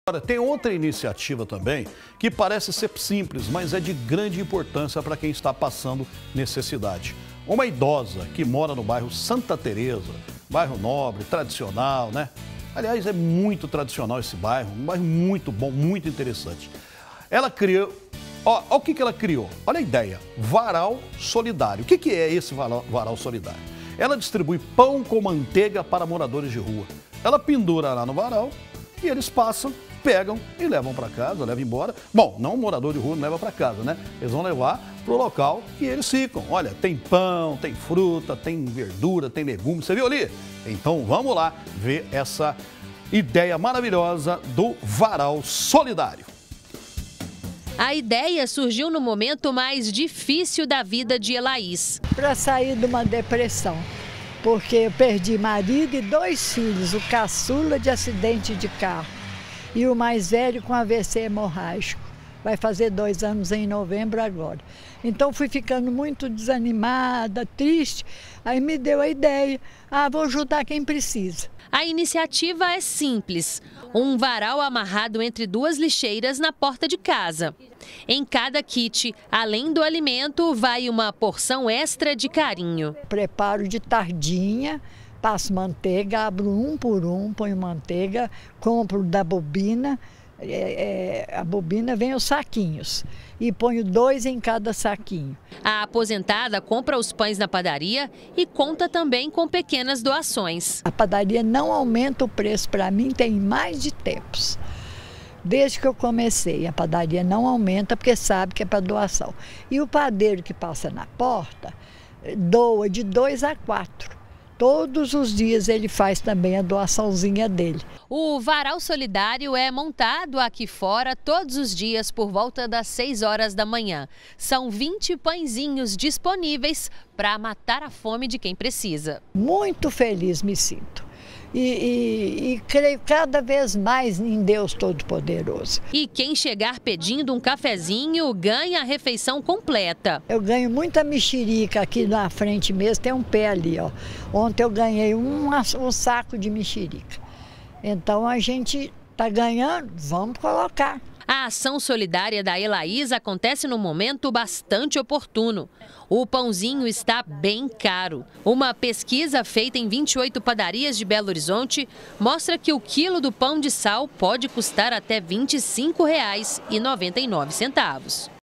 Agora, tem outra iniciativa também que parece ser simples, mas é de grande importância para quem está passando necessidade. Uma idosa que mora no bairro Santa Teresa, bairro nobre, tradicional, né? Aliás, é muito tradicional esse bairro, um bairro muito bom, muito interessante. Ela criou, ó, o que ela criou? Olha a ideia, varal solidário. O que é esse varal solidário? Ela distribui pão com manteiga para moradores de rua. Ela pendura lá no varal e eles passam, pegam e levam para casa, levam embora. Bom, não o morador de rua não leva para casa, né? Eles vão levar para o local e eles ficam. Olha, tem pão, tem fruta, tem verdura, tem legumes. Você viu ali? Então vamos lá ver essa ideia maravilhosa do varal solidário. A ideia surgiu no momento mais difícil da vida de Elaís. Para sair de uma depressão, porque eu perdi marido e 2 filhos, o caçula de acidente de carro e o mais velho com AVC hemorrágico. Vai fazer 2 anos em novembro agora. Então fui ficando muito desanimada, triste, aí me deu a ideia, vou ajudar quem precisa. A iniciativa é simples, um varal amarrado entre 2 lixeiras na porta de casa. Em cada kit, além do alimento, vai uma porção extra de carinho. Preparo de tardinha, passo manteiga, abro um por um, ponho manteiga, compro da bobina, a bobina vem os saquinhos e ponho 2 em cada saquinho. A aposentada compra os pães na padaria e conta também com pequenas doações. A padaria não aumenta o preço para mim tem mais de tempos. Desde que eu comecei, a padaria não aumenta porque sabe que é para doação. E o padeiro que passa na porta doa de 2 a 4. Todos os dias ele faz também a doaçãozinha dele. O varal solidário é montado aqui fora todos os dias por volta das 6 horas da manhã. São 20 pãezinhos disponíveis para matar a fome de quem precisa. Muito feliz me sinto. E creio cada vez mais em Deus Todo-Poderoso. E quem chegar pedindo um cafezinho ganha a refeição completa. Eu ganho muita mexerica aqui na frente mesmo, tem um pé ali, ó. Ontem eu ganhei um saco de mexerica. Então a gente está ganhando, vamos colocar. A ação solidária da Elaís acontece num momento bastante oportuno. O pãozinho está bem caro. Uma pesquisa feita em 28 padarias de Belo Horizonte mostra que o quilo do pão de sal pode custar até R$ 25,99.